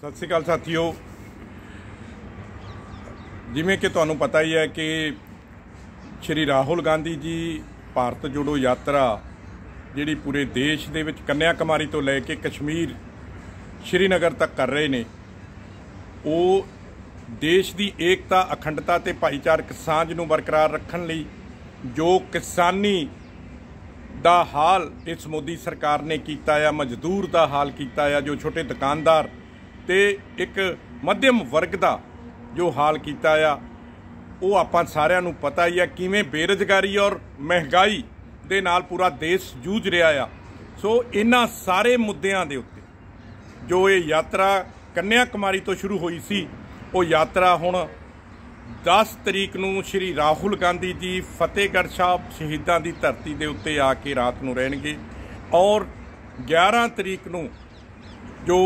सत श्री अकाल साथियों, जिमें कि तुहानूं पता ही है कि श्री राहुल गांधी जी भारत जोड़ो यात्रा जिहड़ी पूरे देश दे विच कन्याकुमारी तो लैके कश्मीर श्रीनगर तक कर रहे ने, वो देश की एकता अखंडता ते भाईचारक सांझ नूं बरकरार रखण लई जो किसानी दा हाल इस मोदी सरकार ने कीता है, मजदूर दा हाल कीता है, जो छोटे दुकानदार ते एक मध्यम वर्ग दा जो हाल कीता है, वो आपां सारिआं नूं पता ही है किवें बेरोजगारी और महंगाई दे नाल पूरा देश जूझ रहा है। सो इन्हां सारे मुद्दिआं दे उत्ते जो ये यात्रा कन्याकुमारी तो शुरू हुई सी, वो यात्रा हुण 10 तरीक नूं श्री राहुल गांधी जी फतेहगढ़ साहब शहीदां दी धरती दे उत्ते आके रात नूं रहणगे और 11 तरीक नूं जो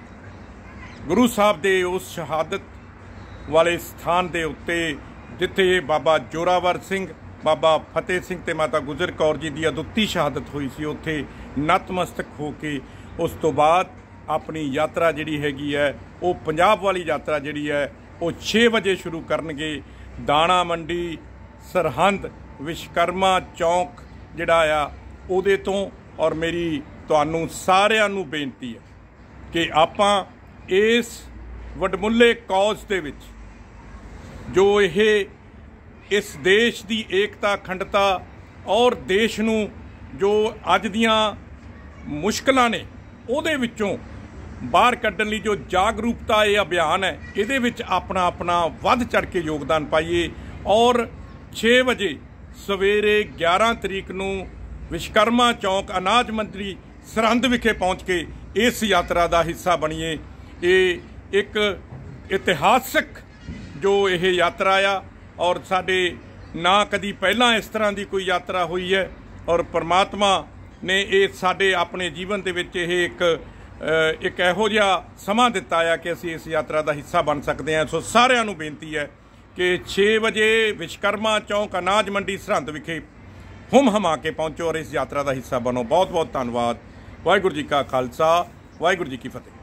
गुरु साहब दे उस शहादत वाले स्थान दे उत्ते जिथे बाबा जोरावर सिंह, बाबा फतेह सिंह ते माता गुजर कौर जी की अदुੱਤੀ शहादत हुई सी, उत्थे नतमस्तक होके उस तो बाद अपनी यात्रा जिहड़ी हैगी है वो पंजाब वाली यात्रा जिहड़ी है वो 6 बजे शुरू करनगे। दाणा मंडी सरहंद विश्वकर्मा चौक जिहड़ा आ उहदे तो, और मेरी तुहानूं सारिआं नूं बेनती है कि आपां इस वडमुल्ले कौज दे विच जो ये इस देश की एकता अखंडता और देश नूं जो अज दियां मुश्किलां ने उहदे विचों बाहर कड्ढण लई जो जागरूकता ये अभियान है, इहदे विच अपना अपना वध चढ़ के योगदान पाइए और 6 बजे सवेरे 11 तरीक नूं विश्वकर्मा चौक अनाज मंत्री सरहंद विखे पहुँच के इस यात्रा का हिस्सा बणीए। ये एक इतिहासक जो यह यात्रा आ और साडे ना कदी पहला इस तरह की कोई यात्रा हुई है, और परमात्मा ने ये साडे अपने जीवन दे विच यह एक इहो जिहा समा दिता है कि असीं इस यात्रा का हिस्सा बन सकते हैं। सो सारिआं नूं बेनती है कि 6 बजे विश्वकर्मा चौक अनाज मंडी सरहंद विखे हुम हमा के पहुँचो और इस यात्रा का हिस्सा बनो। बहुत बहुत धन्यवाद। वाहिगुरू जी का खालसा, वाहिगुरू जी की फतेह।